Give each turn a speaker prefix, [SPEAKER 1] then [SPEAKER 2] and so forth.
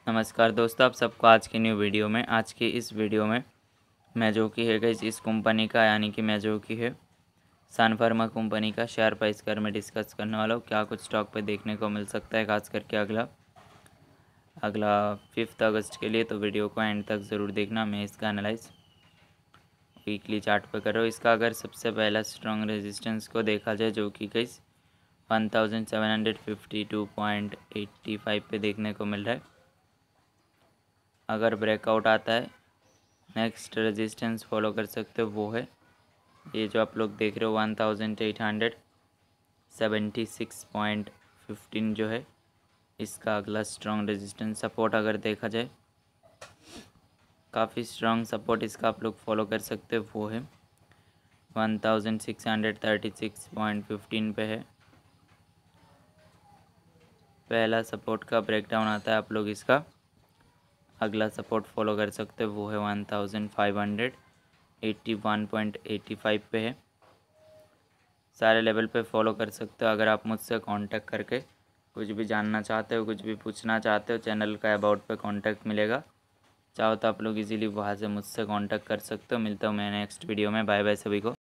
[SPEAKER 1] नमस्कार दोस्तों, आप सबको आज की न्यू वीडियो में। आज की इस वीडियो में मेजो की है गाइस, इस कंपनी का यानी कि मेजो की है सन फार्मा कंपनी का शेयर प्राइस कर मैं डिस्कस करने वाला हूँ। क्या कुछ स्टॉक पे देखने को मिल सकता है, खास करके अगला 5 अगस्त के लिए। तो वीडियो को एंड तक ज़रूर देखना। मैं इसका एनालाइज वीकली चार्ट पे कर रहा हूँ। इसका अगर सबसे पहला स्ट्रॉन्ग रेजिस्टेंस को देखा जाए, जो कि गाइस 1752.85 पे देखने को मिल रहा है। अगर ब्रेकआउट आता है, नेक्स्ट रेजिस्टेंस फॉलो कर सकते हो, वो है ये जो आप लोग देख रहे हो 1876.15 जो है इसका अगला स्ट्रॉन्ग रेजिस्टेंस। सपोर्ट अगर देखा जाए, काफ़ी स्ट्रॉन्ग सपोर्ट इसका आप लोग फॉलो कर सकते हो, वो है 1636.15 पे है। पहला सपोर्ट का ब्रेकडाउन आता है, आप लोग इसका अगला सपोर्ट फॉलो कर सकते हो, वो है 1581.85 पे है। सारे लेवल पे फॉलो कर सकते हो। अगर आप मुझसे कांटेक्ट करके कुछ भी जानना चाहते हो, कुछ भी पूछना चाहते हो, चैनल का अबाउट पे कांटेक्ट मिलेगा। चाहो तो आप लोग इजीली वहाँ से मुझसे कांटेक्ट कर सकते हो। मिलता हूँ मैं नेक्स्ट वीडियो में। बाय बाय सभी को।